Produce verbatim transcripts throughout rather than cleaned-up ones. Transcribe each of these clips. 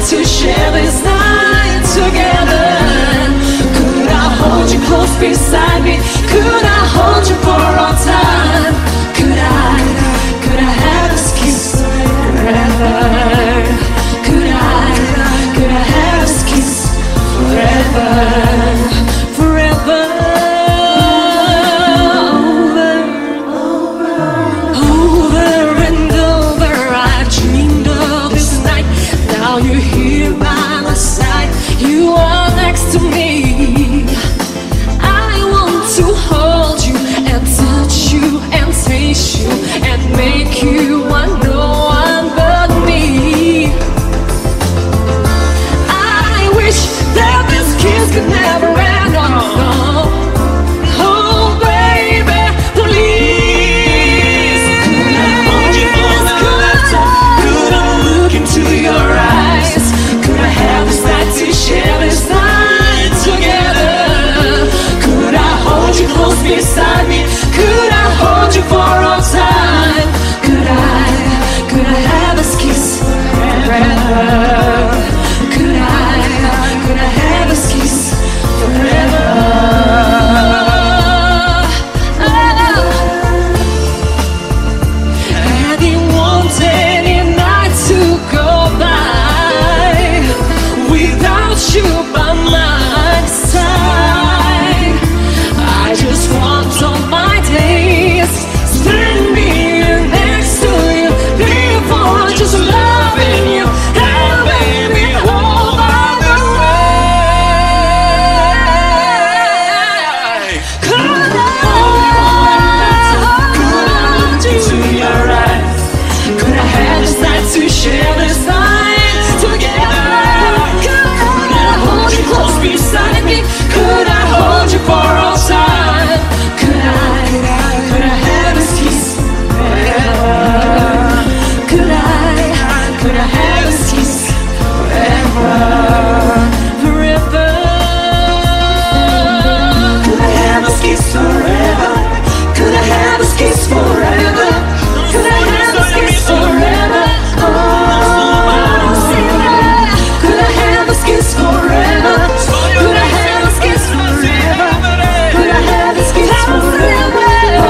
night to share this night together? Could I hold you close beside me? Could I hold you for all time? Could I, could I have this kiss forever? Could I, could I have this kiss forever? Forever. You're here by my side, you are next to me. I want to hold you and touch you and taste you and make you want no one but me. I wish that this kiss could never end. Oh, oh baby, please. Could I hold you for the last time? Could I look into your eyes? Share this night together. Could I hold you close beside me? Could I hold you for all time? Could I, could I have this kiss forever? Could I, could I have this kiss forever? Any one day, any night to go by without you by my side. I just want all my days spending next to you, before just loving you and baby all by the way. Could I hold you to your eyes? Could I have this night to share this night together? Close beside me, could I hold you for all time? Could I, could I have this kiss forever? Could I, could I have this kiss forever? Forever. Could I have this kiss forever? Could I have this kiss forever? Could I have this kiss forever? Oh, could I have this kiss forever? Could I have this kiss forever? Could I have this kiss forever?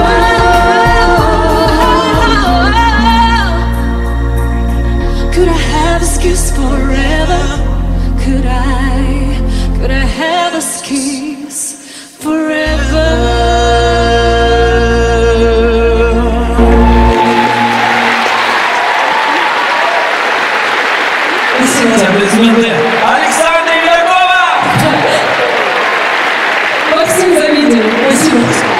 Could I have this kiss forever? Could I, could I have this kiss forever? Аплодисменты Александре Вилякова! Максим Завидин, спасибо.